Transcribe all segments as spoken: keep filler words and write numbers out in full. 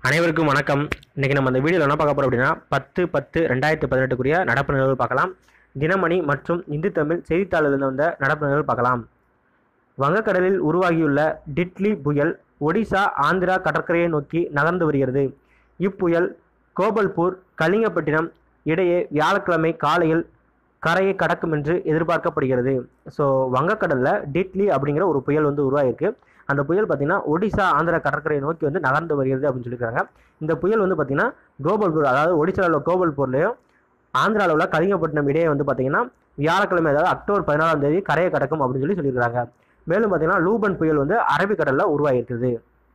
அனைவருக்கும் வணக்கம். இன்றைக்கி நம்ம இந்த வீடியோவில் என்ன பார்க்க போகிறோம் அப்படின்னா பத்து பத்து ரெண்டாயிரத்தி பதினெட்டுக்குரிய நடப்பு நிகழ்வு பார்க்கலாம். தினமணி மற்றும் இந்து தமிழ் செய்தித்தாளிலிருந்து வந்த நடப்பு நிகழ்வு பார்க்கலாம். வங்கக்கடலில் உருவாகியுள்ள டிட்லி புயல் ஒடிசா ஆந்திரா கடற்கரையை நோக்கி நகர்ந்து வருகிறது. இப்புயல் கோபல்பூர் கலிங்கப்பட்டினம் இடையே வியாழக்கிழமை காலையில் கரையை கடக்கும் என்று எதிர்பார்க்கப்படுகிறது. ஸோ வங்கக்கடலில் டிட்லி அப்படிங்கிற ஒரு புயல் வந்து உருவாகிருக்கு. அந்த புயல் பார்த்திங்கன்னா ஒடிசா ஆந்திரா கடற்கரையை நோக்கி வந்து நகர்ந்து வருகிறது அப்படின்னு சொல்லியிருக்காங்க. இந்த புயல் வந்து பார்த்திங்கன்னா கோபல்பூர், அதாவது ஒடிசாவில் உள்ள கோபல்பூர்லேயும் ஆந்திராவில் உள்ள கலிங்கப்பட்டினம் இடையே வந்து பார்த்திங்கன்னா வியாழக்கிழமை, அதாவது அக்டோபர் பதினாலாம் தேதி கரையை கடக்கும் அப்படின்னு சொல்லி சொல்லியிருக்காங்க. மேலும் பார்த்திங்கன்னா லூபன் புயல் வந்து அரபிக்கடலில் உருவாகியிருக்குது.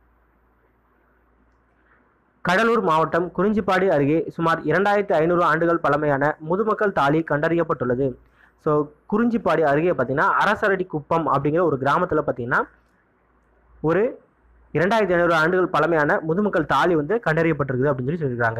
கடலூர் மாவட்டம் குறிஞ்சிப்பாடி அருகே சுமார் இரண்டாயிரத்தி ஐநூறு ஆண்டுகள் பழமையான முதுமக்கள் தாலி கண்டறியப்பட்டுள்ளது. ஸோ குறிஞ்சிப்பாடி அருகே பார்த்திங்கன்னா அரசரடி குப்பம் அப்படிங்கிற ஒரு கிராமத்தில் பார்த்திங்கன்னா ஒரு இரண்டாயிரத்தி ஐநூறு ஆண்டுகள் பழமையான முதுமக்கள் தாலி வந்து கண்டறியப்பட்டிருக்குது அப்படின்னு சொல்லி சொல்லியிருக்காங்க.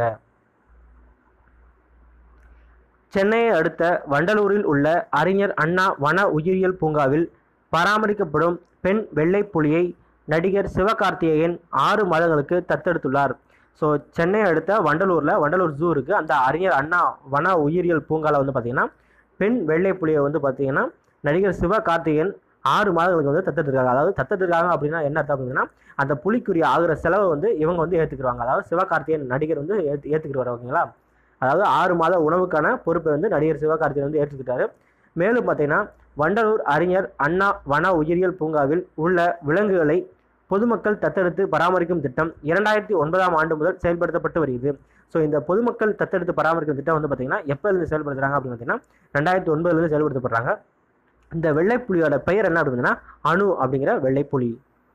சென்னையை அடுத்த வண்டலூரில் உள்ள அறிஞர் அண்ணா வன உயிரியல் பூங்காவில் பராமரிக்கப்படும் பெண் வெள்ளை புலியை நடிகர் சிவகார்த்திகேயன் ஆறு மாதங்களுக்கு தத்தெடுத்துள்ளார். ஸோ சென்னை அடுத்த வண்டலூரில் வண்டலூர் ஜூ இருக்குது. அந்த அறிஞர் அண்ணா வன உயிரியல் பூங்காவில் வந்து பார்த்திங்கன்னா பெண் வெள்ளை புலியை வந்து பார்த்திங்கன்னா நடிகர் சிவகார்த்திகேயன் ஆறு மாதங்களுக்கு வந்து தத்தெடுத்துருக்காங்க. அதாவது தத்தெடுத்துருக்காங்க அப்படின்னா என்ன அர்த்தம் அப்படின்னா அந்த புலிக்குரிய ஆகிற செலவை வந்து இவங்க வந்து ஏற்றுக்குருவாங்க. அதாவது சிவகார்த்திகேயன் நடிகர் வந்து ஏற்று ஏற்றுக்கிட்டு ஓகேங்களா. அதாவது ஆறு மாத உணவுக்கான பொறுப்பை வந்து நடிகர் சிவகார்த்திகேயன் வந்து ஏற்றுக்கிட்டாரு. மேலும் பார்த்தீங்கன்னா வண்டலூர் அறிஞர் அண்ணா வன உயிரியல் பூங்காவில் உள்ள விலங்குகளை பொதுமக்கள் தத்தெடுத்து பராமரிக்கும் திட்டம் இரண்டாயிரத்தி ஒன்பதாம் ஆண்டு முதல் செயல்படுத்தப்பட்டு வருகிறது. ஸோ இந்த பொதுமக்கள் தத்தெடுத்து பராமரிக்கும் திட்டம் வந்து பார்த்தீங்கன்னா எப்போலேருந்து செயல்படுத்துறாங்க அப்படின்னு பார்த்தீங்கன்னா ரெண்டாயிரத்தி ஒன்பதுலேருந்து செயல்படுத்தப்படுறாங்க. இந்த வெள்ளைப்புலியோட பெயர் என்ன அப்படின்னா அணு அப்படிங்கிற வெள்ளைப்புலி.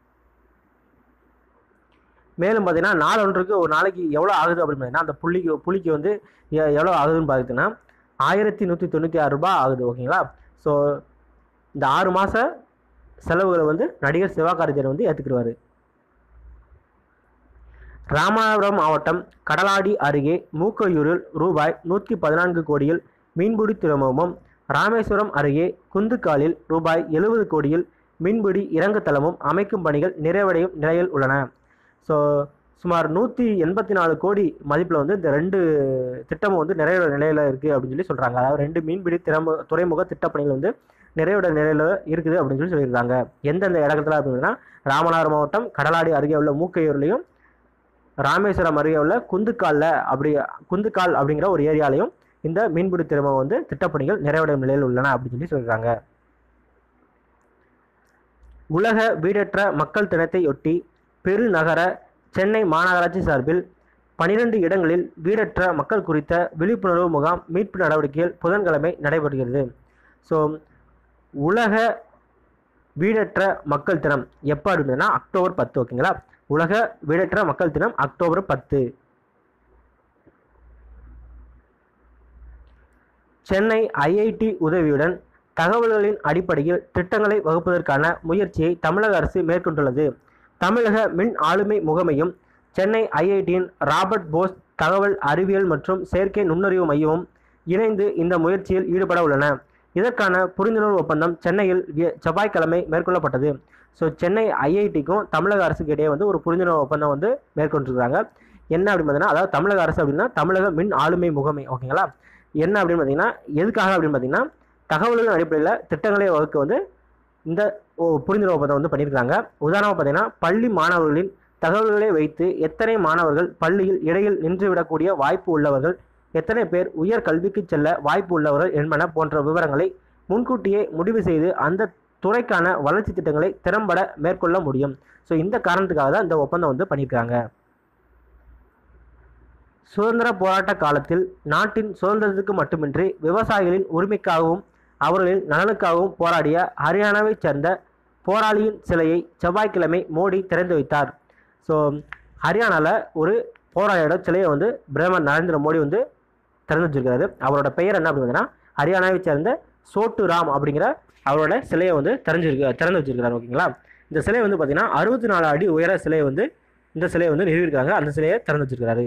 மேலும் பார்த்தீங்கன்னா நாள் ஒன்றுக்கு ஒரு நாளைக்கு எவ்வளோ ஆகுது அப்படின்னு பார்த்தீங்கன்னா அந்த புள்ளிக்கு புளிக்கு வந்து எவ்வளோ ஆகுதுன்னு பார்த்தீங்கன்னா ஆயிரத்தி நூற்றி தொண்ணூற்றி ஆறு ரூபாய் ஆகுது ஓகேங்களா. ஸோ இந்த ஆறு மாத செலவுகளை வந்து நடிகர் சிவகார்த்திகேயன் வந்து ஏற்றுக்கிடுவார். ராமநாதபுரம் மாவட்டம் கடலாடி அருகே மூக்கையூரில் ரூபாய் நூற்றி பதினான்கு கோடியில் மீன்பிடி துறைமுகமும், ராமேஸ்வரம் அருகே குந்துக்காலில் ரூபாய் எழுபது கோடியில் மீன்பிடி இறங்குதளமும் அமைக்கும் பணிகள் நிறைவடையும் நிலையில் உள்ளன. ஸோ சுமார் நூற்றி எண்பத்தி நாலு கோடி மதிப்பில் வந்து இந்த ரெண்டு திட்டமும் வந்து நிறைவேற நிலையில் இருக்குது அப்படின்னு சொல்லி சொல்கிறாங்க. அதாவது ரெண்டு மீன்பிடி திறமு துறைமுக திட்டப்பணிகள் வந்து நிறைவேற நிலையில் இருக்குது அப்படின்னு சொல்லி சொல்லியிருக்காங்க. எந்தெந்த இடத்துல அப்படின்னா ராமநாதபுரம் மாவட்டம் கடலாடி அருகே உள்ள மூக்கையூர்லையும், ராமேஸ்வரம் அருகே உள்ள குந்துக்காலில் அப்படி குந்துக்கால் அப்படிங்கிற ஒரு ஏரியாலையும் இந்த மீன்பிடி துறைமுகம் வந்து திட்டப்பணிகள் நிறைவடையும் நிலையில் உள்ளன அப்படின்னு சொல்லி சொல்கிறாங்க. உலக வீடற்ற மக்கள் தினத்தையொட்டி பெருநகர சென்னை மாநகராட்சி சார்பில் பனிரெண்டு இடங்களில் வீடற்ற மக்கள் குறித்த விழிப்புணர்வு முகாம் மீட்பு நடவடிக்கைகள் புதன்கிழமை நடைபெறுகிறது. ஸோ உலக வீடற்ற மக்கள் தினம் எப்போ அப்படின்னா அக்டோபர் பத்து ஓகேங்களா. உலக வீடற்ற மக்கள் தினம் அக்டோபர் பத்து. சென்னை ஐஐடி உதவியுடன் தகவல்களின் அடிப்படையில் திட்டங்களை வகுப்பதற்கான முயற்சியை தமிழக அரசு மேற்கொண்டுள்ளது. தமிழக மின் ஆளுமை முகமையும் சென்னை ஐஐடியின் ராபர்ட் போஸ் தகவல் அறிவியல் மற்றும் செயற்கை நுண்ணறிவு மையமும் இணைந்து இந்த முயற்சியில் ஈடுபட உள்ளன. இதற்கான புரிந்துணர்வு ஒப்பந்தம் சென்னையில் செவ்வாய்க்கிழமை மேற்கொள்ளப்பட்டது. ஸோ சென்னை ஐஐடிக்கும் தமிழக அரசுக்கு இடையே வந்து ஒரு புரிந்துணர்வு ஒப்பந்தம் வந்து மேற்கொண்டிருக்காங்க. என்ன அப்படின்னு பார்த்தீங்கன்னா, அதாவது தமிழக அரசு அப்படின்னா தமிழக மின் ஆளுமை முகமை ஓகேங்களா. என்ன அப்படின்னு பார்த்தீங்கன்னா எதுக்காக அப்படின்னு பார்த்தீங்கன்னா தகவல்களின் அடிப்படையில் திட்டங்களை வகுக்க வந்து இந்த புரிந்துணர்வு ஒப்பந்தம் வந்து பண்ணியிருக்காங்க. உதாரணமாக பார்த்தீங்கன்னா பள்ளி மாணவர்களின் தகவல்களை வைத்து எத்தனை மாணவர்கள் பள்ளியில் இடையில் நின்றுவிடக்கூடிய வாய்ப்பு உள்ளவர்கள், எத்தனை பேர் உயர் கல்விக்கு செல்ல வாய்ப்பு உள்ளவர்கள் என்பன போன்ற விவரங்களை முன்கூட்டியே முடிவு செய்து அந்த துறைக்கான வளர்ச்சி திட்டங்களை திறம்பட மேற்கொள்ள முடியும். ஸோ இந்த காரணத்துக்காக தான் இந்த ஒப்பந்தம் வந்து பண்ணியிருக்காங்க. சுதந்திர போராட்ட காலத்தில் நாட்டின் சுதந்திரத்துக்கு மட்டுமின்றி விவசாயிகளின் உரிமைக்காகவும் அவர்களின் நலனுக்காகவும் போராடிய ஹரியானாவை சேர்ந்த போராளியின் சிலையை செவ்வாய்க்கிழமை மோடி திறந்து வைத்தார். ஸோ ஹரியானாவில் ஒரு போராளியோட சிலையை வந்து பிரதமர் நரேந்திர மோடி வந்து திறந்து வச்சிருக்காரு. அவரோட பெயர் என்ன அப்படின்னா ஹரியானாவை சேர்ந்த சோட்டு ராம் அப்படிங்கிற அவரோட சிலையை வந்து திறஞ்சிருக்கு திறந்து வச்சிருக்காரு ஓகேங்களா. இந்த சிலை வந்து பார்த்தீங்கன்னா அறுபத்தி நாலு அடி உயர சிலையை வந்து இந்த சிலையை வந்து நிறுவியிருக்காங்க. அந்த சிலையை திறந்து வச்சிருக்காரு.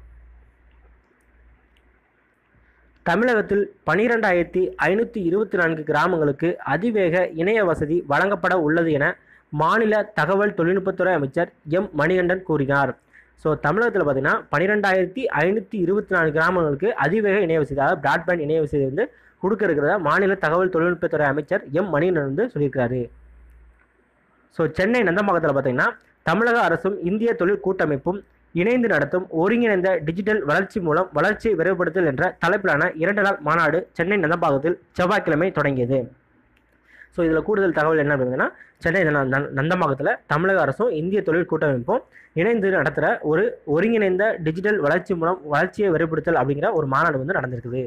தமிழகத்தில் பனிரெண்டாயிரத்தி ஐநூற்றி இருபத்தி நான்கு கிராமங்களுக்கு அதிவேக இணைய வசதி வழங்கப்பட உள்ளது என மாநில தகவல் தொழில்நுட்பத்துறை அமைச்சர் எம் மணிகண்டன் கூறினார். ஸோ தமிழகத்தில் பார்த்தீங்கன்னா பன்னிரெண்டாயிரத்தி ஐநூற்றி இருபத்தி நாலு கிராமங்களுக்கு அதிவேக இணைய வசதி, அதாவது பிராட்பேண்ட் இணைய வசதி வந்து கொடுக்க இருக்கிறதா மாநில தகவல் தொழில்நுட்பத்துறை அமைச்சர் எம் மணிகண்டன் வந்து சொல்லியிருக்காரு. ஸோ சென்னை நந்தம்பாக்கத்தில் பார்த்தீங்கன்னா தமிழக அரசும் இந்திய தொழில் கூட்டமைப்பும் இணைந்து நடத்தும் ஒருங்கிணைந்த டிஜிட்டல் வளர்ச்சி மூலம் வளர்ச்சியை விரைவுபடுத்தல் என்ற தலைப்பிலான இரண்டு நாள் மாநாடு சென்னை நந்தம்பாக்கத்தில் செவ்வாய்க்கிழமை தொடங்கியது. ஸோ இதில் கூடுதல் தகவல் என்ன அப்படின்னா, சென்னை நந்தம்பாக்கத்தில் தமிழக அரசும் இந்திய தொழில் கூட்டமைப்பும் இணைந்து நடத்துகிற ஒரு ஒருங்கிணைந்த டிஜிட்டல் வளர்ச்சி மூலம் வளர்ச்சியை விரைவுபடுத்தல் அப்படிங்கிற ஒரு மாநாடு வந்து நடந்திருக்குது.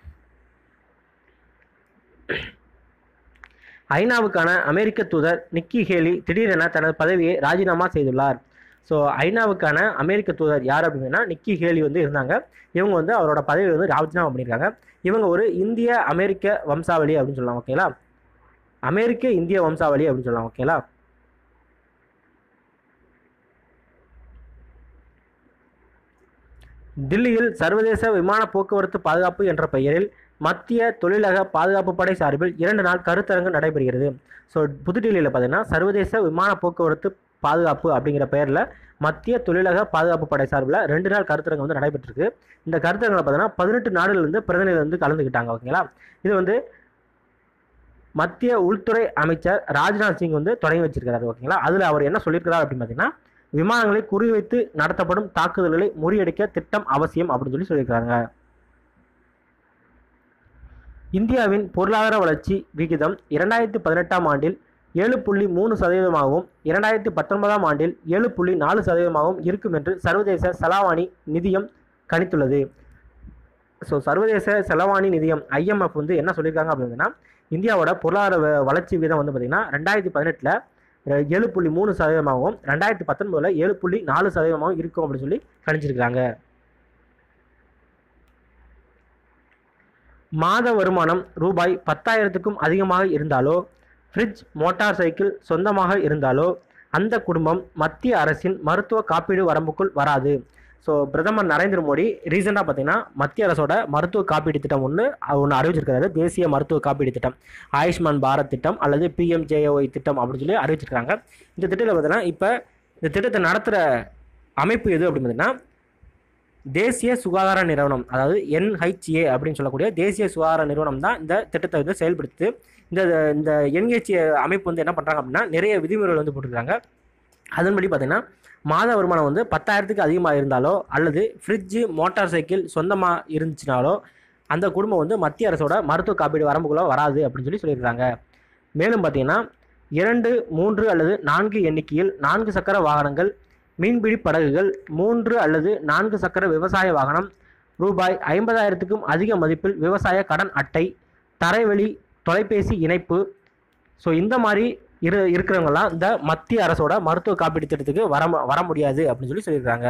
ஐநாவுக்கான அமெரிக்க தூதர் நிக்கி ஹேலி திடீரென தனது பதவியை ராஜினாமா செய்துள்ளார். ஸோ ஐநாவுக்கான அமெரிக்க தூதர் யார் அப்படின்னா நிக்கி ஹேலி வந்து இருந்தாங்க. இவங்க வந்து அவரோட பதவியை வந்து ராஜினாமா பண்ணியிருக்காங்க. இவங்க ஒரு இந்திய அமெரிக்க வம்சாவளி அப்படின்னு சொல்லலாம். ஓகேங்களா, அமெரிக்க இந்திய வம்சாவளி அப்படின்னு சொல்லலாம். ஓகேங்களா, தில்லியில் சர்வதேச விமான போக்குவரத்து பாதுகாப்பு என்ற பெயரில் மத்திய தொழிலக பாதுகாப்பு படை சார்பில் இரண்டு நாள் கருத்தரங்கு நடைபெறுகிறது. ஸோ புதுடில்லியில் பார்த்தீங்கன்னா சர்வதேச விமான போக்குவரத்து பாதுகாப்பு அப்படிங்கிற பெயரில் மத்திய தொழிலக பாதுகாப்பு படை சார்பில் ரெண்டு நாள் கருத்தரங்கு வந்து நடைபெற்றிருக்கு. இந்த கருத்தரங்கில் பார்த்தீங்கன்னா பதினெட்டு நாடுகளிலிருந்து பிரதிநிதிகள் வந்து கலந்துக்கிட்டாங்க. ஓகேங்களா, இது வந்து மத்திய உள்துறை அமைச்சர் ராஜ்நாத் சிங் வந்து தொடங்கி வச்சிருக்கிறாரு. ஓகேங்களா, அதில் அவர் என்ன சொல்லியிருக்கிறார் அப்படின்னு பார்த்தீங்கன்னா, விமானங்களை குறிவைத்து நடத்தப்படும் தாக்குதல்களை முறியடிக்க திட்டம் அவசியம் அப்படின்னு சொல்லி சொல்லியிருக்காங்க. இந்தியாவின் பொருளாதார வளர்ச்சி விகிதம் இரண்டாயிரத்தி பதினெட்டாம் ஆண்டில் ஏழு புள்ளி மூணு சதவீதமாகவும் இரண்டாயிரத்தி பத்தொன்பதாம் ஆண்டில் ஏழு புள்ளி நாலு சதவீதமாகவும் இருக்கும் என்று சர்வதேச செலாவணி நிதியம் கணித்துள்ளது. ஸோ சர்வதேச செலவாணி நிதியம் ஐஎம்எஃப் வந்து என்ன சொல்லியிருக்காங்க அப்படின்னா, இந்தியாவோட பொருளாதார வளர்ச்சி வீதம் வந்து பார்த்திங்கன்னா ரெண்டாயிரத்தி பதினெட்டில் ஏழு புள்ளி மூணு சதவீதமாகவும் ரெண்டாயிரத்தி பத்தொன்பதில் ஏழு புள்ளி நாலு சதவீதமாகவும் இருக்கும் அப்படின்னு சொல்லி கணிச்சிருக்கிறாங்க. மாத வருமானம் ரூபாய் பத்தாயிரத்துக்கும் அதிகமாக இருந்தாலோ, ஃப்ரிட்ஜ், மோட்டார் சைக்கிள் சொந்தமாக இருந்தாலோ அந்த குடும்பம் மத்திய அரசின் மருத்துவ காப்பீடு வரம்புக்குள் வராது. ஸோ பிரதமர் நரேந்திர மோடி ரீசெண்டாக பார்த்தீங்கன்னா மத்திய அரசோட மருத்துவ காப்பீடு திட்டம் ஒன்று ஒன்று அறிவிச்சிருக்கிறாரு. தேசிய மருத்துவ காப்பீடு திட்டம், ஆயுஷ்மான் பாரத் திட்டம் அல்லது பிஎம்ஜேஒய் திட்டம் அப்படின்னு சொல்லி அறிவிச்சிருக்காங்க. இந்த திட்டத்தில் பார்த்தீங்கன்னா இப்போ இந்த திட்டத்தை நடத்துகிற அமைப்பு எது அப்படின்னு பார்த்தீங்கன்னா தேசிய சுகாதார நிறுவனம், அதாவது என்ஹெச்ஏ அப்படின்னு சொல்லக்கூடிய தேசிய சுகாதார நிறுவனம் தான் இந்த திட்டத்தை வந்து செயல்படுத்து. இந்த இந்த என்ஹெச்ஏ அமைப்பு வந்து என்ன பண்ணுறாங்க அப்படின்னா நிறைய விதிமுறைகள் வந்து போட்டிருக்காங்க. அதன்படி பார்த்தீங்கன்னா மாத வருமானம் வந்து பத்தாயிரத்துக்கு அதிகமாக இருந்தாலோ அல்லது ஃப்ரிட்ஜு, மோட்டார் சைக்கிள் சொந்தமாக இருந்துச்சுனாலோ அந்த குடும்பம் வந்து மத்திய அரசோட மருத்துவ காப்பீடு வரம்புக்குள்ள வராது அப்படின்னு சொல்லி சொல்லியிருக்காங்க. மேலும் பார்த்தீங்கன்னா இரண்டு, மூன்று அல்லது நான்கு எண்ணிக்கையில் நான்கு சக்கர வாகனங்கள், மீன்பிடி படகுகள், மூன்று அல்லது நான்கு சக்கர விவசாய வாகனம், ரூபாய் ஐம்பதாயிரத்துக்கும் அதிக மதிப்பில் விவசாய கடன் அட்டை, தரைவழி தொலைபேசி இணைப்பு, ஸோ இந்த மாதிரி இரு இருக்கிறவங்கலாம் இந்த மத்திய அரசோட மருத்துவ காப்பீடு திட்டத்துக்கு வர வர முடியாது அப்படின்னு சொல்லி சொல்லியிருக்காங்க.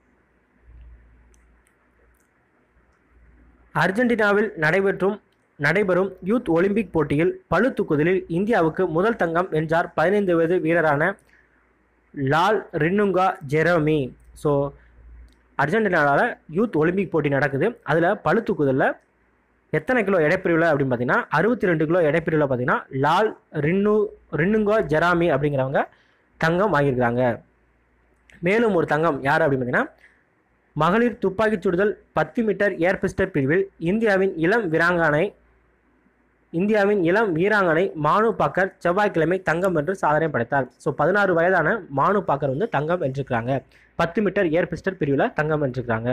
அர்ஜென்டினாவில் நடைபெற்றும் நடைபெறும் யூத் ஒலிம்பிக் போட்டியில் பளு தூக்குதலில் இந்தியாவுக்கு முதல் தங்கம் வென்றார் பதினைந்து வயது வீரரான லால் ரின்னுங்கா ஜெரமி. ஸோ அர்ஜென்டினாவில் யூத் ஒலிம்பிக் போட்டி நடக்குது. அதில் பளு தூக்குதலில் எத்தனை கிலோ எடைப்பிரிவில் அப்படின்னு பார்த்தீங்கன்னா அறுபத்தி ரெண்டு கிலோ எடைப்பிரிவில் பார்த்தீங்கன்னா லால் ரின்னு ரின்னுங்கா ஜெராமி அப்படிங்கிறவங்க தங்கம் வாங்கியிருக்காங்க. மேலும் ஒரு தங்கம் யார் அப்படின்னு பார்த்தீங்கன்னா மகளிர் துப்பாக்கிச் சுடுதல் பத்து மீட்டர் ஏர் பிஸ்டல் பிரிவில் இந்தியாவின் இளம் வீராங்கனை இந்தியாவின் இளம் வீராங்கனை மானு பாக்கர் செவ்வாய்க்கிழமை தங்கம் வென்று சாதனை படைத்தார். ஸோ பதினாறு வயதான மானு பாக்கர் வந்து தங்கம் வென்றிருக்கிறாங்க. பத்து மீட்டர் ஏர் பிஸ்டல் பிரிவில் தங்கம் வென்றிருக்கிறாங்க.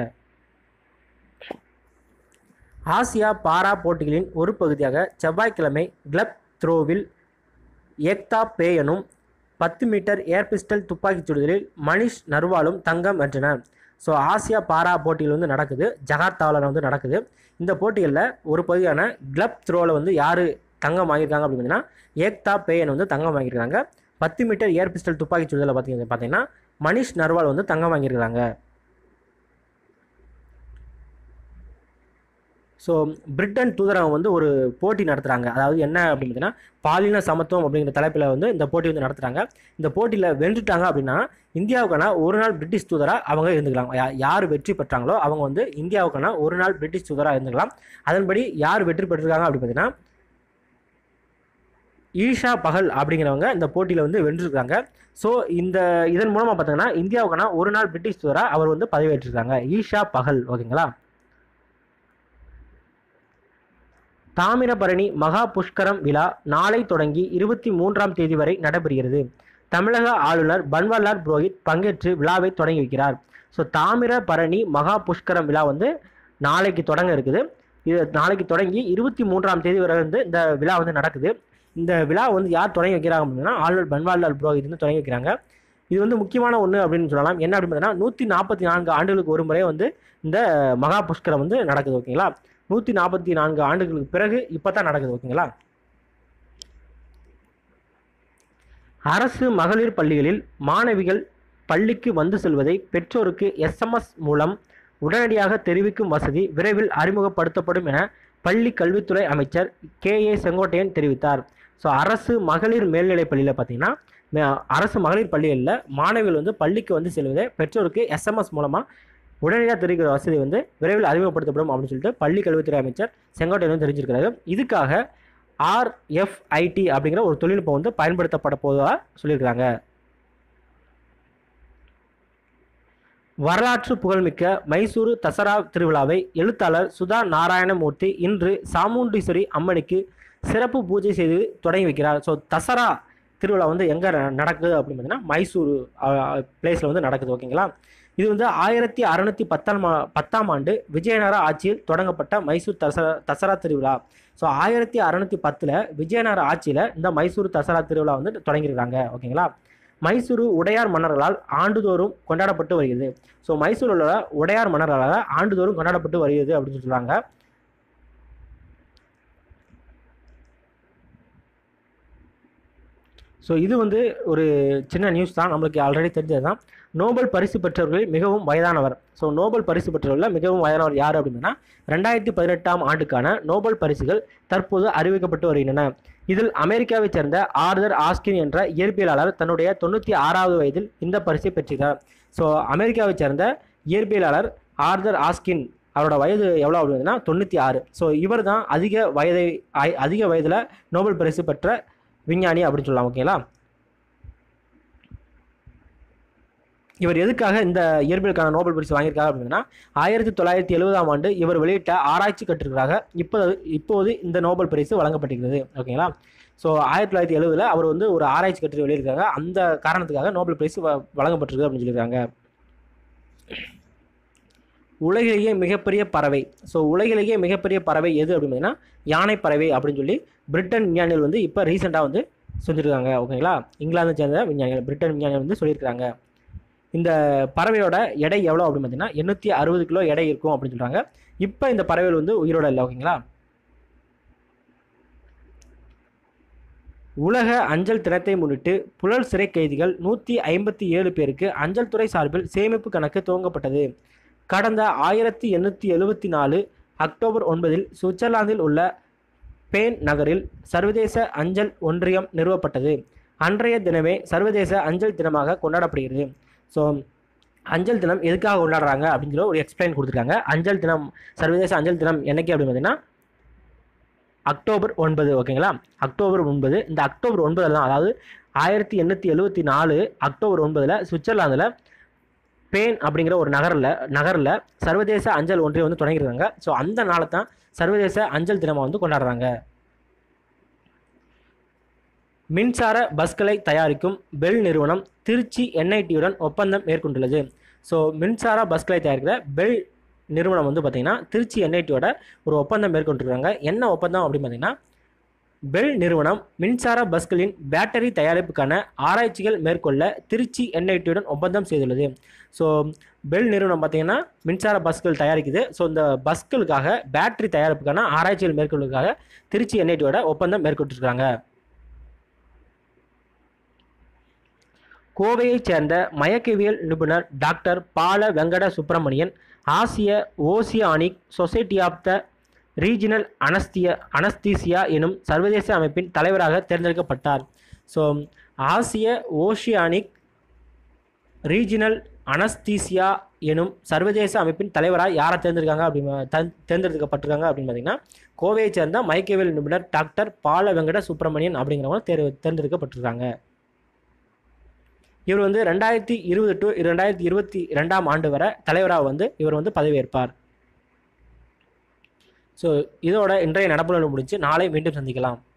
ஆசியா பாரா போட்டிகளின் ஒரு பகுதியாக செவ்வாய்க்கிழமை கிளப் த்ரோவில் ஏக்தா பே எனும் பத்து மீட்டர் ஏர் பிஸ்டல் துப்பாக்கிச் சுடுதலில் மனிஷ் நர்வாலும் தங்கம் வென்றனர். ஸோ ஆசியா பாரா போட்டிகள் வந்து நடக்குது, ஜகார்த்தாவில் வந்து நடக்குது. இந்த போட்டிகளில் ஒரு பகுதியான கிளப் த்ரோவில் வந்து யார் தங்கம் வாங்கியிருக்காங்க அப்படின்னு பார்த்தீங்கன்னா ஏக்தா பேயன் வந்து தங்கம் வாங்கியிருக்காங்க. பத்து மீட்டர் ஏர் பிஸ்டல் துப்பாக்கி சுடுதலில் பார்த்தீங்க பார்த்தீங்கன்னா மனிஷ் நர்வால் வந்து தங்கம் வாங்கியிருக்காங்க. ஸோ பிரிட்டன் தூதரகம் வந்து ஒரு போட்டி நடத்துகிறாங்க. அதாவது என்ன அப்படின்னு பார்த்தீங்கன்னா பாலின சமத்துவம் அப்படிங்கிற தலைப்பில் வந்து இந்த போட்டி வந்து நடத்துகிறாங்க. இந்த போட்டியில் வென்றுட்டாங்க அப்படின்னா இந்தியாவுக்கான ஒரு நாள் பிரிட்டிஷ் தூதராக அவங்க இருந்துக்கலாம். யார் வெற்றி பெற்றாங்களோ அவங்க வந்து இந்தியாவுக்கான ஒரு நாள் பிரிட்டிஷ் தூதராக இருந்துக்கலாம். அதன்படி யார் வெற்றி பெற்றிருக்காங்க அப்படின்னு பார்த்தீங்கன்னா ஈஷா பகல் அப்படிங்கிறவங்க இந்த போட்டியில் வந்து வென்றிருக்காங்க. ஸோ இந்த இதன் மூலமாக பார்த்தீங்கன்னா இந்தியாவுக்கான ஒரு நாள் பிரிட்டிஷ் தூதராக அவர் வந்து பதவியேற்றிருக்காங்க, ஈஷா பகல். ஓகேங்களா. தாமிரபரணி மகா புஷ்கரம் விழா நாளை தொடங்கி இருபத்தி மூன்றாம் தேதி வரை நடைபெறுகிறது. தமிழக ஆளுநர் பன்வாரிலால் புரோஹித் பங்கேற்று விழாவை தொடங்கி வைக்கிறார். ஸோ தாமிரபரணி மகா புஷ்கரம் விழா வந்து நாளைக்கு தொடங்க இருக்குது. இது நாளைக்கு தொடங்கி இருபத்தி மூன்றாம் தேதி வரை வந்து இந்த விழா வந்து நடக்குது. இந்த விழா வந்து யார் தொடங்கி வைக்கிறாங்க அப்படின்னா ஆளுநர் பன்வாரிலால் புரோஹித் வந்து தொடங்கி வைக்கிறாங்க. இது வந்து முக்கியமான ஒன்று அப்படின்னு சொல்லலாம். என்ன அப்படின்னு பார்த்தீங்கன்னா நூற்றி நாற்பத்தி நான்கு ஆண்டுகளுக்கு ஒரு முறை வந்து இந்த மகா புஷ்கரம் வந்து நடக்குது. ஓகேங்களா. நூற்றி நாற்பத்தி நான்கு ஆண்டுகளுக்கு பிறகு இப்போ தான் நடக்குது. ஓகேங்களா. அரசு மகளிர் பள்ளிகளில் மாணவிகள் பள்ளிக்கு வந்து செல்வதை பெற்றோருக்கு எஸ்எம்எஸ் மூலம் உடனடியாக தெரிவிக்கும் வசதி விரைவில் அறிமுகப்படுத்தப்படும் என பள்ளி கல்வித்துறை அமைச்சர் கே ஏ செங்கோட்டையன் தெரிவித்தார். ஸோ அரசு மகளிர் மேல்நிலைப் பள்ளியில் பார்த்தீங்கன்னா அரசு மகளிர் பள்ளிகளில் மாணவிகள் வந்து பள்ளிக்கு வந்து செல்வதை பெற்றோருக்கு எஸ்எம்எஸ் மூலமாக உடனடியாக தெரிவிக்கிற வசதி வந்து விரைவில் அறிமுகப்படுத்தப்படும் அப்படின்னு சொல்லிட்டு பள்ளி கல்வித்துறை அமைச்சர் செங்கோட்டையன் வந்து தெரிஞ்சிருக்கிறாரு. இதுக்காக ஆர்எஃப்ஐடி அப்படிங்கிற ஒரு தொழில்நுட்பம் வந்து பயன்படுத்தப்பட போவதாக சொல்லியிருக்கிறாங்க. வரலாற்று புகழ்மிக்க மைசூரு தசரா திருவிழாவை எழுத்தாளர் சுதா நாராயணமூர்த்தி இன்று சாமுண்டீஸ்வரி அம்மனுக்கு சிறப்பு பூஜை செய்து தொடங்கி வைக்கிறார். ஸோ தசரா திருவிழா வந்து எங்கே நடக்குது அப்படின்னு பார்த்தீங்கன்னா மைசூரு பிளேஸில் வந்து நடக்குது. ஓகேங்களா. இது வந்து ஆயிரத்தி அறுநூத்தி பத்தாம் பத்தாம் ஆண்டு விஜயநகர ஆட்சியில் தொடங்கப்பட்ட மைசூர் தசரா தசரா திருவிழா. ஸோ ஆயிரத்தி அறுநூத்தி பத்தில் விஜயநகர ஆட்சியில் இந்த மைசூர் தசரா திருவிழா வந்து தொடங்கியிருக்காங்க. ஓகேங்களா. மைசூரு உடையார் மன்னர்களால் ஆண்டுதோறும் கொண்டாடப்பட்டு வருகிறது. ஸோ மைசூரில் உள்ள உடையார் மன்னர்களால் ஆண்டுதோறும் கொண்டாடப்பட்டு வருகிறது அப்படின்னு சொல்கிறாங்க. ஸோ இது வந்து ஒரு சின்ன நியூஸ் தான், நம்மளுக்கு ஆல்ரெடி தெரிஞ்சது தான். நோபல் பரிசு பெற்றவர்களில் மிகவும் வயதானவர். ஸோ நோபல் பரிசு பெற்றவர்களில் மிகவும் வயதானவர் யார் அப்படின்னா ரெண்டாயிரத்தி பதினெட்டாம் ஆண்டுக்கான நோபல் பரிசுகள் தற்போது அறிவிக்கப்பட்டு வருகின்றன. இதில் அமெரிக்காவைச் சேர்ந்த ஆர்தர் ஆஸ்கின் என்ற இயற்பியலாளர் தன்னுடைய தொண்ணூற்றி ஆறாவது வயதில் இந்த பரிசை பெற்றிருக்கிறார். ஸோ அமெரிக்காவைச் சேர்ந்த இயற்பியலாளர் ஆர்தர் ஆஸ்கின் அவரோட வயது எவ்வளோ அப்படின்னா தொண்ணூற்றி ஆறு. ஸோ இவர் தான் அதிக வயதை அதிக வயதில் நோபல் பரிசு பெற்ற விஞ்ஞானி அப்படின்னு சொல்லலாம். ஓகேங்களா. இவர் எதுக்காக இந்த இயற்பியலுக்கான நோபல் பரிசு வாங்கியிருக்காங்க அப்படின்னா ஆயிரத்தி தொள்ளாயிரத்தி எழுபதாம் ஆண்டு இவர் வெளியிட்ட ஆராய்ச்சி கட்டுரைக்காக இப்போ இப்போது இந்த நோபல் பரிசு வழங்கப்பட்டிருக்கிறது. ஓகேங்களா. ஸோ ஆயிரத்தி தொள்ளாயிரத்தி எழுபதில் அவர் வந்து ஒரு ஆராய்ச்சி கட்டுரை வெளியிருக்காங்க. அந்த காரணத்துக்காக நோபல் பரிசு வழங்கப்பட்டிருக்கு அப்படின்னு சொல்லியிருக்காங்க. உலகிலேயே மிகப்பெரிய பறவை. ஸோ உலகிலேயே மிகப்பெரிய பறவை எது அப்படின்னா யானை பறவை அப்படின்னு சொல்லி பிரிட்டன் விஞ்ஞானிகள் வந்து இப்போ ரீசெண்டாக வந்து சொல்லியிருக்காங்க. ஓகேங்களா. இங்கிலாந்தை சேர்ந்த விஞ்ஞானிகள் பிரிட்டன் விஞ்ஞானிகள் வந்து சொல்லியிருக்காங்க. இந்த பறவையோட எடை எவ்வளோ அப்படின்னு பார்த்தீங்கன்னா எண்ணூற்றி அறுபது கிலோ எடை இருக்கும் அப்படின்னு சொல்கிறாங்க. இப்போ இந்த பறவைகள் வந்து உயிரோட இல்லை. ஓகேங்களா. உலக அஞ்சல் தினத்தை முன்னிட்டு புழல் சிறை கைதிகள் நூற்றி ஐம்பத்தி ஏழு பேருக்கு அஞ்சல் துறை சார்பில் சேமிப்பு கணக்கு துவங்கப்பட்டது. கடந்த ஆயிரத்தி எண்ணூற்றி எழுபத்தி நாலு அக்டோபர் ஒன்பதில் சுவிட்சர்லாந்தில் உள்ள பேன் நகரில் சர்வதேச அஞ்சல் ஒன்றியம் நிறுவப்பட்டது. அன்றைய தினமே சர்வதேச அஞ்சல் தினமாக கொண்டாடப்படுகிறது. ஸோ அஞ்சல் தினம் எதுக்காக கொண்டாடுறாங்க அப்படிங்கிற ஒரு எக்ஸ்பிளைன் கொடுத்துருக்காங்க. அஞ்சல் தினம் சர்வதேச அஞ்சல் தினம் என்னைக்கு அப்படின்னு பார்த்தீங்கன்னா அக்டோபர் ஒன்பது. ஓகேங்களா. அக்டோபர் ஒன்பது. இந்த அக்டோபர் ஒன்பதில் தான், அதாவது ஆயிரத்தி எண்ணூற்றி எழுபத்தி நாலு அக்டோபர் ஒன்பதில் சுவிட்சர்லாந்தில் பேன் அப்படிங்கிற ஒரு நகரில் நகரில் சர்வதேச அஞ்சல் ஒன்றியம் வந்து தொடங்கியிருக்காங்க. ஸோ அந்த நாளை தான் சர்வதேச அஞ்சல் தினமாக வந்து கொண்டாடுறாங்க. மின்சார பஸ்களை தயாரிக்கும் பெல் நிறுவனம் திருச்சி என்ஐடியுடன் ஒப்பந்தம் மேற்கொண்டுள்ளது. ஸோ மின்சார பஸ்களை தயாரிக்கிற பெல் நிறுவனம் வந்து பார்த்திங்கன்னா திருச்சி என்ஐடியோட ஒரு ஒப்பந்தம் மேற்கொண்டிருக்காங்க. என்ன ஒப்பந்தம் அப்படின்னு பார்த்தீங்கன்னா பெல் நிறுவனம் மின்சார பஸ்களின் பேட்டரி தயாரிப்புக்கான ஆராய்ச்சிகள் மேற்கொள்ள திருச்சி என்ஐடியுடன் ஒப்பந்தம் செய்துள்ளது. ஸோ பெல் நிறுவனம் பார்த்திங்கன்னா மின்சார பஸ்கள் தயாரிக்குது. ஸோ இந்த பஸ்களுக்காக பேட்டரி தயாரிப்புக்கான ஆராய்ச்சிகள் மேற்கொள்வதற்காக திருச்சி என்ஐடியோட ஒப்பந்தம் மேற்கொண்டிருக்காங்க. கோவையைச் சேர்ந்த மயக்கவியல் நிபுணர் டாக்டர் பால வெங்கட சுப்பிரமணியன் ஆசிய oceanic society of the regional அனஸ்திய அனஸ்தீசியா எனும் சர்வதேச அமைப்பின் தலைவராக தேர்ந்தெடுக்கப்பட்டார். ஸோ ஆசிய ஓஷியானிக் ரீஜினல் அனஸ்தீசியா எனும் சர்வதேச அமைப்பின் தலைவராக யாரை தேர்ந்தெடுக்காங்க அப்படின்னு தேர்ந்தெடுக்கப்பட்டிருக்காங்க அப்படின்னு பார்த்தீங்கன்னா கோவையை சேர்ந்த மயக்கவியல் நிபுணர் டாக்டர் பால வெங்கட சுப்பிரமணியன் அப்படிங்கிறவங்க தேர்வு தேர்ந்தெடுக்கப்பட்டிருக்காங்க. இவர் வந்து ரெண்டாயிரத்தி இருபது டு ரெண்டாயிரத்தி இருபத்தி ரெண்டாம் ஆண்டு வரை தலைவராக வந்து இவர் வந்து பதவியேற்பார். ஸோ இதோட இன்றைய நடப்புகள் முடிஞ்சு நாளை மீண்டும் சந்திக்கலாம்.